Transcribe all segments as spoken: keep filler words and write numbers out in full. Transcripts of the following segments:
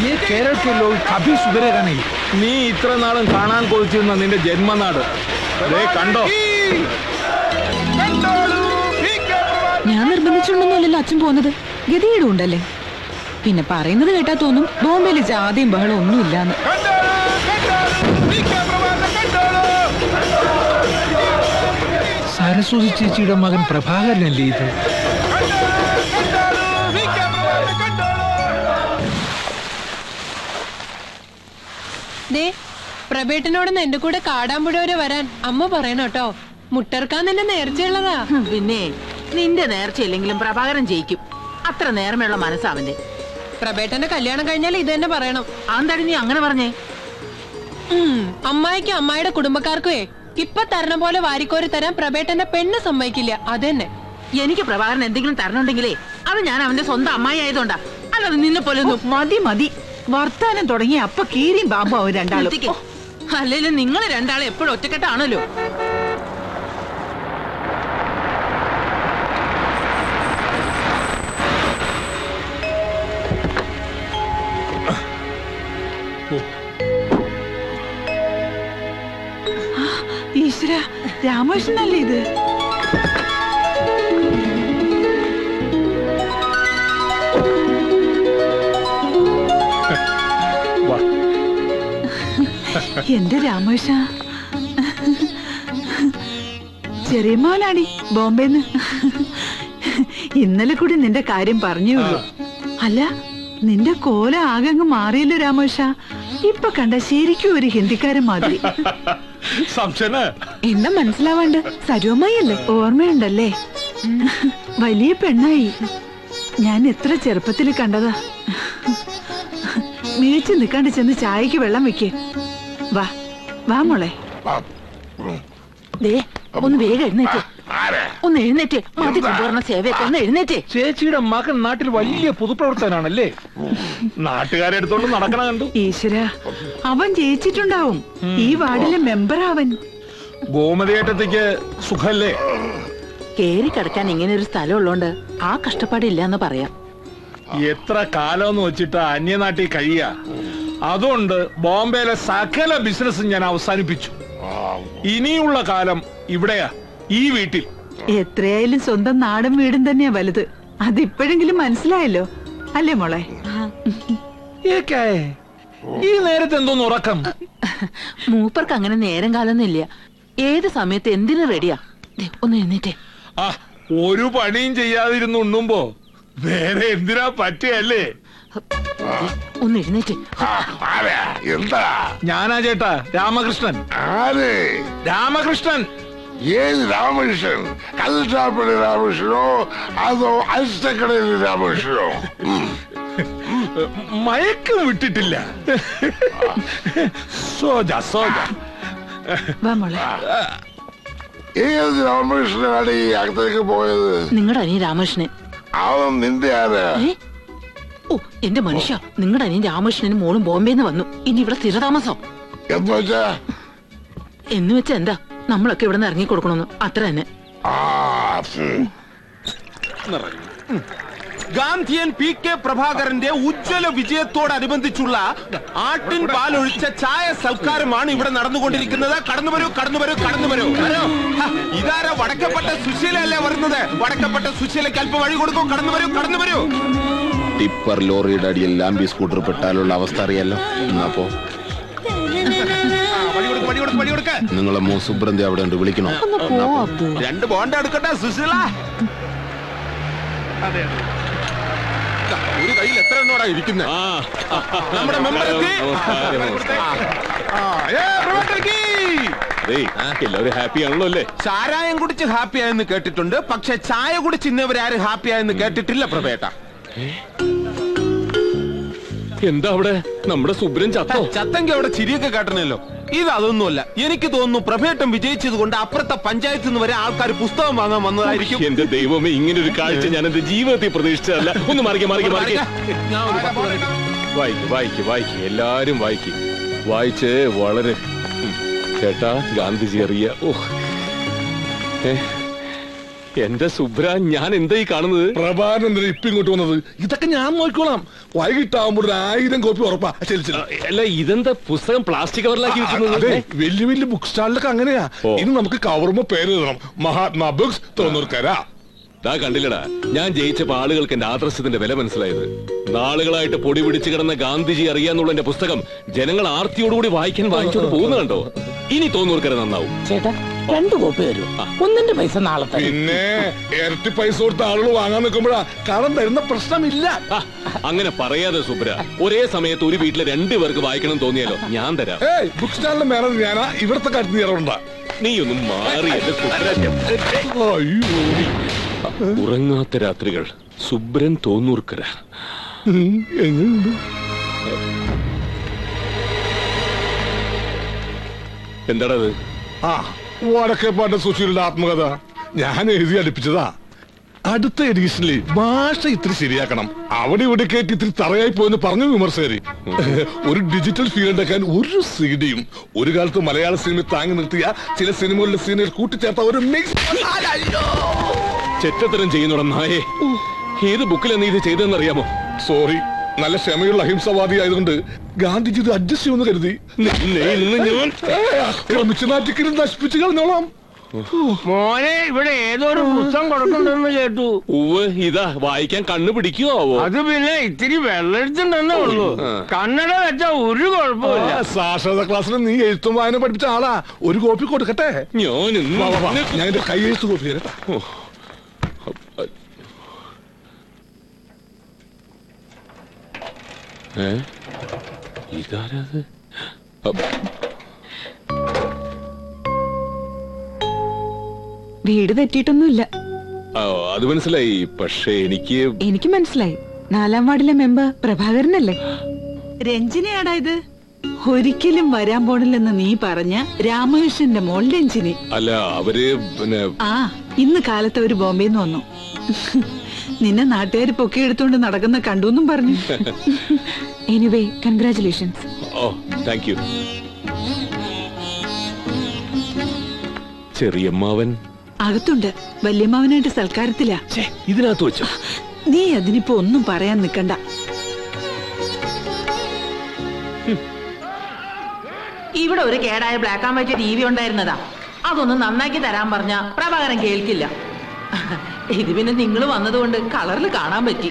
ये केरल के लोग कभी सुधरेगा नहीं. നീ ഇത്ര നാളും കാണാൻ കൊതിച്ചിരുന്ന നിന്റെ ജന്മനാട് കണ്ടോ? ഞാൻ നിർബന്ധിച്ചുകൊണ്ടൊന്നുമല്ലല്ലോ അച്ഛൻ പോകുന്നത്. ഗതികേടും ഉണ്ടല്ലേ. പിന്നെ പറയുന്നത് കേട്ടാ തോന്നും ബോംബെയില് ജാതിയും ബഹളം ഒന്നുമില്ലാന്ന്. സരസ്വതി ചേച്ചിയുടെ മകൻ പ്രഭാകരനല്ലേ ഇത്? ദേ പ്രബേട്ടനോടൊന്ന് എന്റെ കൂടെ കാടാമ്പുഴ വരെ വരാൻ അമ്മ പറയണം കേട്ടോ. മുട്ടർക്കാൻ നിന്റെ നേർച്ചയുള്ളതാ. പിന്നെ നിന്റെ നേർച്ചയില്ലെങ്കിലും പ്രഭാകരൻ ജയിക്കും. അത്ര നേർമയുള്ള മനസ്സാവന്റെ. പ്രബേട്ടന്റെ കല്യാണം കഴിഞ്ഞാൽ ഇത് തന്നെ പറയണം. ആന്താടി നീ അങ്ങനെ പറഞ്ഞേ? അമ്മായിക്കും അമ്മായിയുടെ കുടുംബക്കാർക്കുവേ ഇപ്പൊ തരണ പോലെ വാരിക്കോരി തരാൻ പ്രബേട്ടന്റെ പെണ്ണ് സമ്മതിക്കില്ല. അതെന്നെ. എനിക്ക് പ്രഭാകരൻ എന്തെങ്കിലും തരണുണ്ടെങ്കിലേ അത് ഞാൻ അവന്റെ സ്വന്തം അമ്മായി ആയതുകൊണ്ടാ. അല്ലാതെ നിന്നെ പോലെ മതി മതി വർത്താനം തുടങ്ങി അപ്പൊ കീരിയും ബാബു അവൻ രണ്ടാളും. അല്ലെങ്കിലും നിങ്ങൾ രണ്ടാളും എപ്പോഴും ഒറ്റക്കെട്ടാണല്ലോ. ഈശ്വര, രാമകൃഷ്ണനല്ലേ ഇത്? എന്റെ രാമകൃഷ്ണ, ചെറിയ മോനാടി ബോംബെന്ന്. ഇന്നലെ കൂടി നിന്റെ കാര്യം പറഞ്ഞുള്ളൂ. അല്ല, നിന്റെ കോല ആകെ മാറിയല്ലോ രാമകൃഷ്ണ. ഇപ്പൊ കണ്ട ശരിക്കും ഒരു ഹിന്ദിക്കാരൻ മാതിരി. എന്താ മനസ്സിലാവാണ്ട്? സരോമയല്ലേ? ഓർമ്മയുണ്ടല്ലേ? വലിയ പെണ്ണായി. ഞാൻ എത്ര ചെറുപ്പത്തിൽ കണ്ടതാ. മിഴിച്ചു നിൽക്കാണ്ട് ചെന്ന് ചായക്ക് വെള്ളം വെക്ക്. വാ വാ മോളെ. ദേ ഒന്ന് വേഗം എഴുന്നേറ്റ്. ഒന്ന് എഴുന്നേറ്റ്. മതി കൊണ്ടുവരുന്ന സേവയൊക്കെ ഒന്ന് എഴുന്നേറ്റ്. ചേച്ചിയുടെ മകൻ നാട്ടിൽ വലിയ പൊതുപ്രവർത്തനാണല്ലേ? നാട്ടുകാരെ എടുത്തോണ്ട് നടക്കണ കണ്ടു. ഈശ്വര, അവൻ ജയിച്ചിട്ടുണ്ടാവും. ഈ വാർഡിലെ മെമ്പർ അവൻ. ഗോമതിയേട്ടത്തേക്ക് സുഖല്ലേ? കേറി കിടക്കാൻ ഇങ്ങനെ ഒരു സ്ഥലം ഉള്ളോണ്ട് ആ കഷ്ടപ്പാടില്ലാന്ന് പറയാം. എത്ര കാലം വെച്ചിട്ട് അന്യനാട്ടിൽ കഴിയ. അതുകൊണ്ട് ബോംബെയിലെ സകല ബിസിനസ്സും ഞാൻ അവസാനിപ്പിച്ചു. ഇനിയുള്ള കാലം ഇവിടെയാ, ഈ വീട്ടിൽ. എത്രയായാലും സ്വന്തം നാടും വീടും തന്നെയാ വലുത്. അതിപ്പോഴെങ്കിലും മനസ്സിലായല്ലോ അല്ലേ മോളെ? ഈ നേരത്തെ എന്തോന്ന് ഉറക്കം? മൂപ്പർക്ക് അങ്ങനെ നേരം കാലൊന്നും ഇല്ല. ഏത് സമയത്ത് എന്തിനു റെഡിയാ. ഒന്ന് എഴുന്നേറ്റേ. ആ, ഒരു പണിയും ചെയ്യാതിരുന്ന് ഉണ്ണുമ്പോ വേറെ എന്തിനാ പറ്റിയല്ലേ? ഒന്ന് എഴുന്നേറ്റ്. എന്താ? ഞാനാ ചേട്ടാ, രാമകൃഷ്ണൻ. ആര്? രാമകൃഷ്ണൻ. ഏത് രാമകൃഷ്ണൻ? കൽട്ടാപ്പള്ളി രാമകൃഷ്ണനോ അതോ അരിസ്റ്റക്കടയിലെ രാമകൃഷ്ണനോ? മയക്കം വിട്ടിട്ടില്ല. സോജ സോജ. ഏത് രാമകൃഷ്ണനാണ് ഈ അകത്തേക്ക് പോയത്? നിങ്ങളുടെ അനിയൻ രാമകൃഷ്ണൻ. അവൻ നിന്റെ ആരാ? ഓ എന്റെ മനുഷ്യ, നിങ്ങളുടെ അനിയൻ രാമകൃഷ്ണനും മോളും ബോംബെന്ന് വന്നു. ഇനി ഇവിടെ സ്ഥിരതാമസം. എന്ന് വെച്ചാ എന്താ, നമ്മളൊക്കെ ഇവിടെ നിന്ന് ഇറങ്ങി കൊടുക്കണമെന്ന് അത്ര തന്നെ. ഗാന്ധിയൻ പി കെ പ്രഭാകരന്റെ ഉജ്ജ്വല വിജയത്തോടനുബന്ധിച്ചുള്ള ആട്ടിൻ പാലൊഴിച്ച ചായ സൽക്കാരമാണ് ഇവിടെ നടന്നുകൊണ്ടിരിക്കുന്നത്. കടന്നു വരൂ, കടന്നു വരൂ, കടന്നു വരൂ. ഇതാരാ? വടക്കപ്പെട്ട സുശീലല്ലേ വരുന്നത്? വടക്കപ്പെട്ട സുശീലയ്ക്ക് അല്പം വഴി കൊടുക്കും. കടന്നു വരൂ, കടന്നു വരൂ. ടിപ്പർ ലോറിയുടെ അടിയിൽ ലാംബി സ്കൂട്ടർ പെട്ടാലുള്ള അവസ്ഥ അറിയാലോ. എന്നപ്പോ നിങ്ങളെ മോ സുബ്രന്തി അവിടെ ഉണ്ട്, വിളിക്കണോ? രണ്ട് ബോണ്ട എടുക്കട്ടെ സുശീല. ഒരു കയ്യിൽ എത്ര എണ്ണോടാ ഇരിക്കുന്നത്? നമ്മുടെ മെമ്പർക്ക് എല്ലാവരും ഹാപ്പി ആണല്ലോ അല്ലേ? ചാരായം കുടിച്ച് ഹാപ്പി ആയെന്ന് കേട്ടിട്ടുണ്ട്, പക്ഷെ ചായ കുടിച്ച് ഇന്നവരാരും ഹാപ്പി ആയെന്ന് കേട്ടിട്ടില്ല പ്രഭേട്ട. എന്താ അവിടെ? നമ്മുടെ സുബ്രൻ ചത്തോ? ചത്തെങ്കിൽ അവിടെ ചിരിയൊക്കെ കേട്ടണല്ലോ. ഇത് അതൊന്നുമല്ല. എനിക്ക് തോന്നുന്നു പ്രഭേട്ടം വിജയിച്ചത് കൊണ്ട് അപ്പുറത്തെ പഞ്ചായത്തിൽ നിന്ന് വരെ ആൾക്കാർ പുസ്തകം വാങ്ങാൻ വന്നതായിരിക്കും. എന്റെ ദൈവമേ, ഇങ്ങനെ ഒരു കാഴ്ച ഞാൻ എന്റെ ജീവിതത്തിൽ പ്രതീക്ഷിച്ചതല്ല. ഒന്ന് മറിக்க മറിக்க മറിக்க വായിക്ക് വായിക്ക് വായിക്ക് എല്ലാരും വായിക്ക്. വായിച്ച് വളരെ ചേട്ടാ, ഗാന്ധിജി അറിയ. ഓ എന്റെ സുബ്ര, ഞാൻ എന്താ ഈ കാണുന്നത്? പ്രഭാകരൻ എന്തിനാ ഇപ്പൊ ഇങ്ങോട്ട് വന്നത്? ഇതൊക്കെ ഞാൻ നോക്കിക്കോളാം. വൈകിട്ടാവുമ്പോ ഒരു ആയിരം കോപ്പി ഉറപ്പാ. ശരി ശരി. അല്ല, ഇതെന്താ പുസ്തകം പ്ലാസ്റ്റിക് കവറിലാക്കി വെക്കുന്നത്? വലിയ വലിയ ബുക്ക് സ്റ്റാളിലൊക്കെ അങ്ങനെയാ. ഇനി നമുക്ക് കവറുമ്പോ പേര് എഴുതണം, മഹാത്മാ ബുക്സ് തൊണ്ണൂർക്കര. ദാ കണ്ടില്ലടാ, ഞാൻ ജയിച്ചപ്പോ ആളുകൾക്ക് എന്റെ ആദർശത്തിന്റെ വില മനസ്സിലായത്. നാളുകളായിട്ട് പൊടി പിടിച്ചു കിടന്ന ഗാന്ധിജി അറിയാന്നുള്ള എന്റെ പുസ്തകം ജനങ്ങൾ ആർത്തിയോടുകൂടി വായിക്കാൻ വായിച്ചോണ്ട് പോകുന്ന കണ്ടോ? ഇനി തോന്നൂർക്കര നന്നാവും. ചേട്ടാ, രണ്ടു കോപ്പി തരൂ. ഒന്നിന്റെ പൈസ നാളെ തരും. പിന്നെ ഇരട്ടി പൈസ കൊടുത്ത ആളുകൾ വാങ്ങാൻ നിൽക്കുമ്പോഴാ കടം തരുന്ന പ്രശ്നമില്ല. അങ്ങനെ പറയാതെ സുബ്ര, ഒരേ സമയത്ത് ഒരു വീട്ടിലെ രണ്ടു പേർക്ക് വായിക്കണം തോന്നിയാലോ, ഞാൻ തരാം. ഏയ്, ബുക്ക് സ്റ്റാളിന്റെ മേനത് ഞാനാ. ഇവിടത്തെ കാര്യത്തിൽ ഇറവുണ്ടാ. നീ ഒന്നും മാറി എന്റെ സുബ്ര. ഉറങ്ങാത്ത രാത്രികൾ, സുബ്രൻ തോന്നൂർക്കര. എങ്ങനെയുണ്ട്? എന്താണത്? ആ, വടക്കേപ്പാട്ട് സുശീലിന്റെ ആത്മകഥ ഞാൻ എഴുതി അടുപ്പിച്ചതാ. അടുത്ത എഡീഷനിൽ ഭാഷ ഇത്തിരി ശരിയാക്കണം. അവിടെ ഇവിടെ കേട്ട് ഇത്തിരി തറയായി പോയെന്ന് പറഞ്ഞു വിമർശകര്. ഒരു ഡിജിറ്റൽ ഫീൽ ഉണ്ടാക്കാൻ ഒരു സീഡിയും ഒരു കാലത്ത് മലയാള സിനിമ താങ്ങി നിർത്തിയ ചില സിനിമകളിലെ സീനുകൾ കൂട്ടിച്ചേർത്ത ഒരു മിക്സ്. ചെറ്റത്തരം ചെയ്യുന്നുട നായേ. ഏത് ബുക്കിലാണ് ഇത് ചെയ്തതെന്നറിയാമോ? സോറി, നല്ല ക്ഷമയുള്ള അഹിംസവാദി ആയതുകൊണ്ട് ഗാന്ധിജി ഇത് അഡ്ജസ്റ്റ് ചെയ്യുമെന്ന് കരുതി. ഞാൻ ആക്രമിച്ച് നാറ്റിക്കലും നശിപ്പിച്ചു കളഞ്ഞോളാം. മോനെ, ഇവിടെ ഏതൊരു പുസ്തകം കൊടുക്കണ്ടെന്ന് കേട്ടു. ഉവ്വ്, ഇതാ വായിക്കാൻ കണ്ണു പിടിക്കുവോ? അത് പിന്നെ ഇത്തിരി വെള്ളെടുത്തുണ്ടെന്നേ ഉള്ളൂ. കന്നഡ വെച്ചാ ഒരു കുഴപ്പമില്ല. സാക്ഷരതാ ക്ലാസ്സിൽ നീ എഴുത്തും വായന പഠിപ്പിച്ച ആളാ. ഒരു കോപ്പി കൊടുക്കട്ടെ? ഞാൻ ഞാൻ എന്റെ കൈ എഴുത്ത് കോപ്പി തരട്ടെ. ഏ, ഇതാരത്? വീട് തെറ്റിയിട്ടൊന്നുമില്ല. അത് മനസ്സിലായി. പക്ഷെ എനിക്ക് എനിക്ക് മനസ്സിലായി. നാലാം വാർഡിലെ മെമ്പർ പ്രഭാകരനല്ലേ? രഞ്ജിനിയാടാ ഇത്. ഒരിക്കലും വരാൻ പോണില്ലെന്ന് നീ പറഞ്ഞ രാമകൃഷ്ണന്റെ മോൾ രഞ്ജിനി. അല്ല, അവര് പിന്നെ ആ, ഇന്ന് കാലത്ത് അവര് ബോംബെന്ന് വന്നു. നിന്നെ നാട്ടുകാർ പൊക്കിയെടുത്തോണ്ട് നടക്കുന്ന കണ്ടുവെന്നും പറഞ്ഞു. Anyway, congratulations. Oh, thank you. ചെറിയമ്മാവൻ അകത്തുണ്ട്. വല്യമ്മാവനായിട്ട് സൽക്കാരത്തിലാ. ഇതിനകത്ത് വെച്ചോ? നീ അതിനിപ്പോ ഒന്നും പറയാൻ നിക്കണ്ട. ഇവിടെ ഒരു കേടായ black and white T V ഉണ്ടായിരുന്നതാ. അതൊന്ന് നന്നാക്കി തരാൻ പറഞ്ഞ പ്രഭാകരൻ കേൾക്കില്ല. ഇത് പിന്നെ നിങ്ങൾ വന്നതുകൊണ്ട് കളറിൽ കാണാൻ പറ്റി.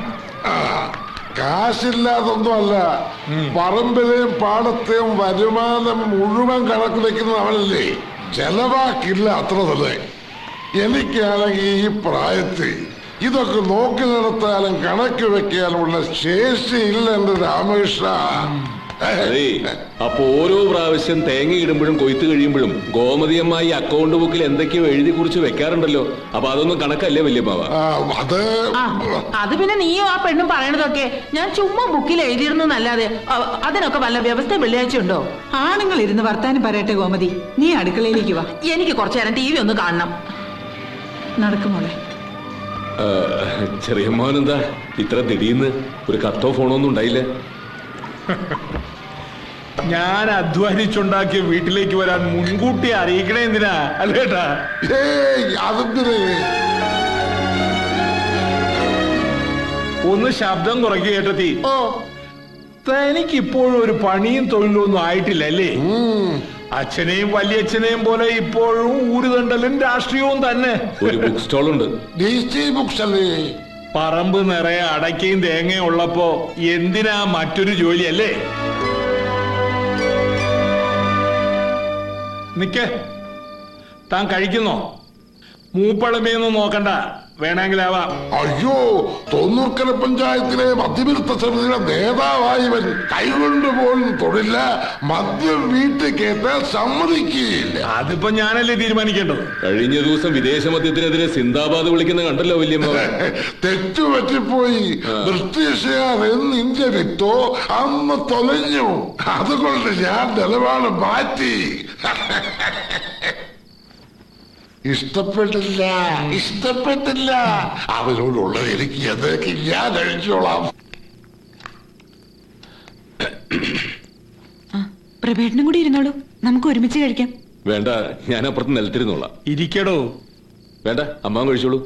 കാശില്ലാതൊന്നുമല്ല, പറമ്പിലെയും പാടത്തെയും വരുമാനം മുഴുവൻ കണക്ക് വെക്കുന്നത് അവനല്ലേ. ചെലവാക്കില്ല, അത്ര തന്നെ. എനിക്കാണെങ്കിൽ ഈ പ്രായത്തിൽ ഇതൊക്കെ നോക്കി നടത്താനും കണക്ക് വെക്കാനുമുള്ള ശേഷിയില്ല എന്റെ രാമകൃഷ്ണ. അതെ, അപ്പൊ ഓരോ പ്രാവശ്യം തേങ്ങ ഇടുമ്പോഴും കൊയ്ത്ത് കഴിയുമ്പോഴും ഗോമതിയമ്മായി അക്കൗണ്ട് ബുക്കിൽ എന്തൊക്കെയോ എഴുതി കുറിച്ച് വെക്കാറുണ്ടല്ലോ. അപ്പൊ അതൊന്നും കണക്കല്ലേ വല്യമ്മാവ? അത് അത് പിന്നെ നീയോ ആ പെണ്ണും പറയണതൊക്കെ ഞാൻ ചുമ്മാ ബുക്കിൽ എഴുതിയിരുന്നു എന്നല്ലാതെ അതിനൊക്കെ വല്ല വ്യവസ്ഥ വെള്ളിയാഴ്ച ഉണ്ടോ? ആണുങ്ങൾ ഇരുന്ന് വർത്താനം പറയട്ടെ ഗോമതി. നീ അടുക്കളയിലേക്ക് വാ. എനിക്ക് കുറച്ചു നേരം ടി വി ഒന്ന് കാണണം. നടക്കുമോളെ. ചെറിയമ്മാവനെന്താ ഇത്ര ദിടീന്ന്? ഒരു കത്തോ ഫോണോ ഒന്നും ഉണ്ടായില്ല? ഞാൻ അധ്വാനിച്ചുണ്ടാക്കിയ വീട്ടിലേക്ക് വരാൻ മുൻകൂട്ടി അറിയിക്കണേ എന്തിനാ അല്ലേട്ടാ? അതെന്തിന്? ഒന്ന് ശബ്ദം കുറയ്ക്കുക ഏട്ടത്തി. തനിക്ക് ഇപ്പോഴും ഒരു പണിയും തൊഴിലും ഒന്നും ആയിട്ടില്ല അല്ലേ? അച്ഛനെയും വലിയച്ഛനെയും പോലെ ഇപ്പോഴും ഊരുതണ്ടലും രാഷ്ട്രീയവും തന്നെ. ഒരു ബുക്ക് സ്റ്റോൾ ഉണ്ട്. ബുക്സ് അല്ലേ? പറമ്പ് നിറയെ അടയ്ക്കയും തേങ്ങയും ഉള്ളപ്പോ എന്തിനാ മറ്റൊരു ജോലി അല്ലേ? നിക്കേ, താൻ കഴിക്കുന്നോ? മൂപ്പളമയൊന്നും നോക്കണ്ട, വേണമെങ്കിലാവാം. അയ്യോ, തൊണ്ണൂർക്കര പഞ്ചായത്തിലെ മദ്യവിരുദ്ധ സമിതിയുടെ നേതാവായവൻ കൈകൊണ്ട് പോലും തൊഴില്ല, മദ്യം വീട്ടിൽ കേട്ടാൽ സമ്മതിക്കുകയില്ല. അതിപ്പോ ഞാനല്ലേ തീരുമാനിക്കേണ്ടത്. കഴിഞ്ഞ ദിവസം വിദേശ മദ്യത്തിനെതിരെ സിന്ദാബാദ് വിളിക്കുന്ന കണ്ടല്ലോ വല്യമ്മ. തെറ്റുപറ്റിപ്പോയി. ബ്രിട്ടീഷുകാർ എന്ന് ഇന്ത്യ വിട്ടോ അന്ന് തൊലഞ്ഞു. അതുകൊണ്ട് ഞാൻ നിലപാട് മാറ്റി. ഇഷ്ടപ്പെട്ടില്ല, ഇഷ്ടപ്പെട്ടില്ല. അവരോടുള്ളത് എനിക്ക് എന്തൊക്കെ ഞാൻ കഴിച്ചോളാം. പ്രഭേട്ടനും കൂടി ഇരുന്നോളൂ, നമുക്ക് ഒരുമിച്ച് കഴിക്കാം. വേണ്ട, ഞാൻ അപ്പുറത്ത് നിലത്തിരുന്നോളാം. ഇരിക്കടോ. വേണ്ട അമ്മാവൻ കഴിച്ചോളൂ.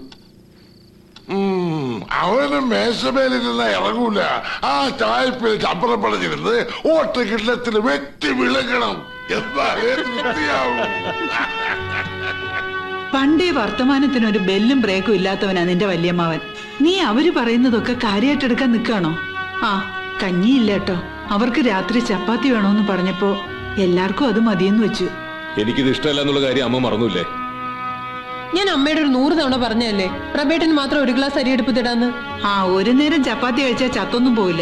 അവന് മേശമേലിരുന്ന ഇറങ്ങൂല. ആ ചായപ്പിൽ ചപ്പറം പടഞ്ഞിരുന്ന് ഓട്ട് കിണ്ണത്തിൽ വെട്ടി വിളങ്ങണം. എന്നാലേ തൃപ്തിയാവും. പണ്ടേ വർത്തമാനത്തിനൊരു ബെല്ലും ബ്രേക്കും ഇല്ലാത്തവനാ നിന്റെ വല്യമ്മാവൻ. നീ അവര് പറയുന്നതൊക്കെ കാര്യമായിട്ടെടുക്കാൻ നിൽക്കാണോ? ആ കഞ്ഞിയില്ല കേട്ടോ. അവർക്ക് രാത്രി ചപ്പാത്തി വേണോന്ന് പറഞ്ഞപ്പോ എല്ലാവർക്കും അത് മതിയെന്ന് വെച്ചു. എനിക്കിത് ഇഷ്ടമല്ല എന്നുള്ള കാര്യം അമ്മ മറന്നില്ലേ? ഞാൻ അമ്മയുടെ ഒരു നൂറ് തവണ പറഞ്ഞല്ലേ പ്രബേട്ടന് മാത്രം ഒരു ഗ്ലാസ് അരി എടുപ്പത്തിടാന്ന്. ആ ഒരു നേരം ചപ്പാത്തി കഴിച്ചാൽ ചത്തൊന്നും പോവില്ല.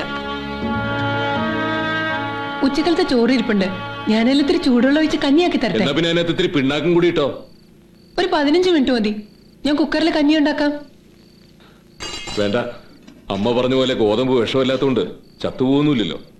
ഉച്ചക്കലത്തെ ചോറ് ഇരിപ്പുണ്ട്. ഞാനെല്ലാം ഇത്തിരി ചൂടുവെള്ളം ഒഴിച്ച് കഞ്ഞിയാക്കി തരട്ടെ? എന്നാ പിന്നെ അതിനകത്ത് ഇത്തിരി പിണ്ണാക്കും കൂടി ഇട്ടോ. ഒരു പതിനഞ്ച് മിനിറ്റ് മതി. ഞാൻ കുക്കറിൽ കഞ്ഞി ഉണ്ടാക്കാം. വേണ്ട, അമ്മ പറഞ്ഞ പോലെ ഗോതമ്പ് വിഷമില്ലാത്തോണ്ട് ചത്തുപോകുന്നില്ലല്ലോ.